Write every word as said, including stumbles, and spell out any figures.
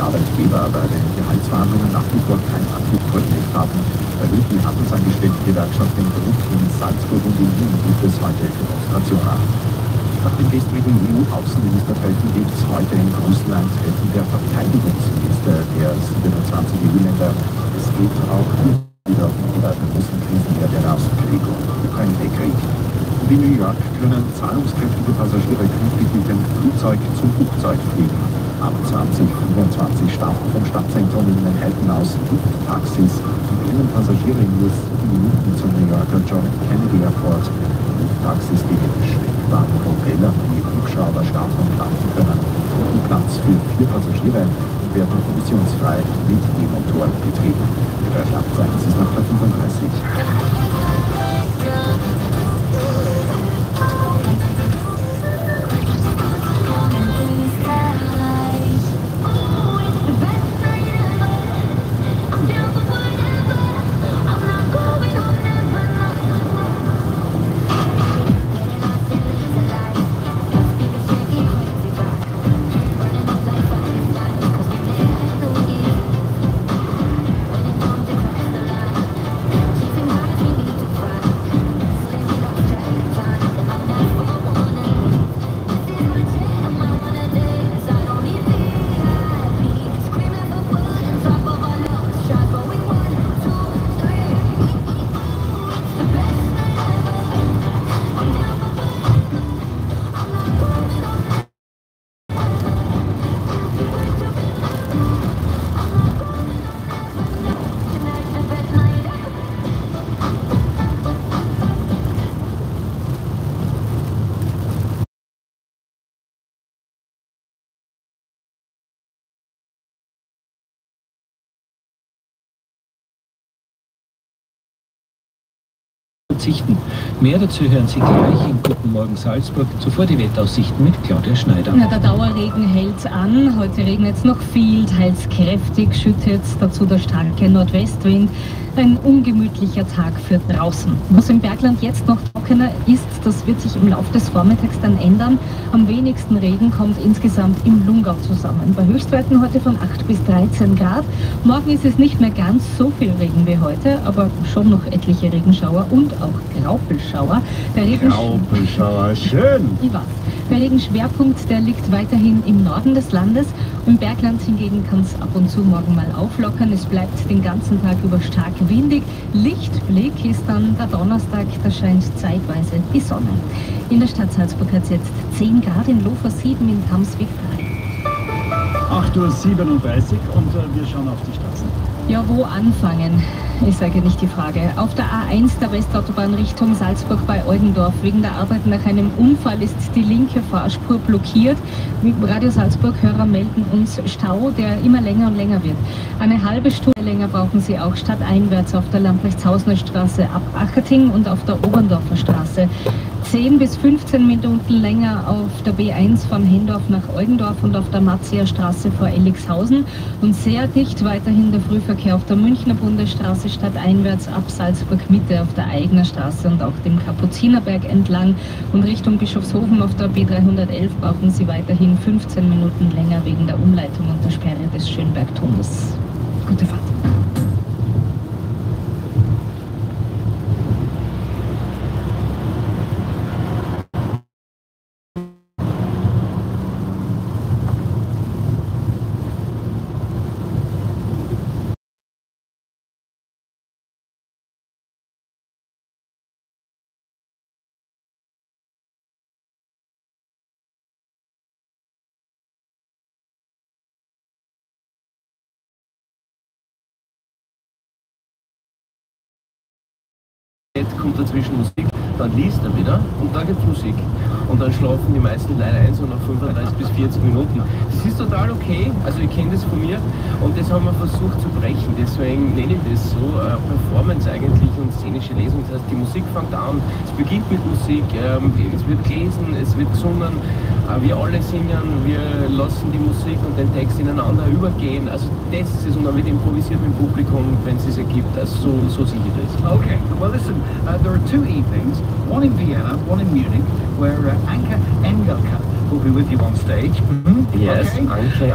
Arbeitgeber bei den Gehaltsverhandlungen nach wie vor kein Antriebsrecht haben, erhöht die Handelsangestelltengewerkschaft den Druck. In Salzburg und in Wien gibt es heute Demonstrationen. Nach dem gestrigen E U-Außenministertreffen gibt es heute in Brüssel ein Treffen der Verteidigungsminister der siebenundzwanzig E U-Länder. Es geht auch wieder um die beiden großen Krisenherde Krieg und Ukraine-Krieg. Und in New York können zahlungskräftige Passagiere künftig mit dem Flugzeug zum Flugzeug fliegen. Ab zwanzig fünfundzwanzig starten vom Stadtzentrum in Manhattan aus Lufttaxis und bringen Passagiere in nur sieben Minuten zum New Yorker John F. Kennedy Airport. Lufttaxis, die mit Schwenkwagen, Propeller wie Hubschrauber starten und landen können, finden Platz für vier Passagiere und werden emissionsfrei mit E-Motoren betrieben. Der Schlagzeit ist nach der fünfunddreißig. Verzichten. Mehr dazu hören Sie gleich in Guten Morgen Salzburg. Zuvor die Wetteraussichten mit Claudia Schneider. Na, der Dauerregen hält an. Heute regnet es noch viel, teils kräftig, schüttet dazu der starke Nordwestwind. Ein ungemütlicher Tag für draußen. Was im Bergland jetzt noch trockener ist, das wird sich im Laufe des Vormittags dann ändern. Am wenigsten Regen kommt insgesamt im Lungau zusammen. Bei Höchstwerten heute von acht bis dreizehn Grad. Morgen ist es nicht mehr ganz so viel Regen wie heute, aber schon noch etliche Regenschauer und auch Graupelschauer. Der Regen Graupelschauer, schön! Ich weiß. Der Regenschwerpunkt, der liegt weiterhin im Norden des Landes. Im Bergland hingegen kann es ab und zu morgen mal auflockern. Es bleibt den ganzen Tag über stark windig. Lichtblick ist dann der Donnerstag, da scheint zeitweise die Sonne. In der Stadt Salzburg hat es jetzt zehn Grad, in Lofer sieben, in Tamsweg drei. acht Uhr siebenunddreißig und äh, wir schauen auf die Straßen. Ja, wo anfangen? Ich sage nicht die Frage. Auf der A eins der Westautobahn Richtung Salzburg bei Eugendorf. Wegen der Arbeit nach einem Unfall ist die linke Fahrspur blockiert. Radio Salzburg-Hörer melden uns Stau, der immer länger und länger wird. Eine halbe Stunde länger brauchen Sie auch stadteinwärts auf der Lamprechtshausener Straße ab Acherting und auf der Oberndorfer Straße. zehn bis fünfzehn Minuten länger auf der B eins von Hendorf nach Eugendorf und auf der Matzier Straße vor Ellixhausen. Und sehr dicht weiterhin der Frühverkehr auf der Münchner Bundesstraße stadteinwärts ab Salzburg Mitte auf der Eigner Straße und auch dem Kapuzinerberg entlang. Und Richtung Bischofshofen auf der B dreihundertelf brauchen Sie weiterhin fünfzehn Minuten länger wegen der Umleitung und der Sperre des Schönbergtunnels. Gute Fahrt. Jetzt kommt dazwischen Musik, dann liest er wieder und dann gibt es Musik. Und dann schlafen die meisten leider ein, so nach fünfunddreißig bis vierzig Minuten. Das ist total okay, also ich kenne das von mir und das haben wir versucht zu brechen. Deswegen nenne ich das so, äh, Performance eigentlich und szenische Lesung. Das heißt, die Musik fängt an, es beginnt mit Musik, ähm, es wird gelesen, es wird gesungen, äh, wir alle singen, wir lassen die Musik und den Text ineinander übergehen. Also das ist es und dann wird improvisiert mit dem Publikum, wenn es es ergibt. Also so, so sehe ich das. Okay, well listen, uh, there are two evenings, one in Vienna, one in Munich, where uh, Anke Engelke will be with you on stage. Mm-hmm. Yes, okay. Anke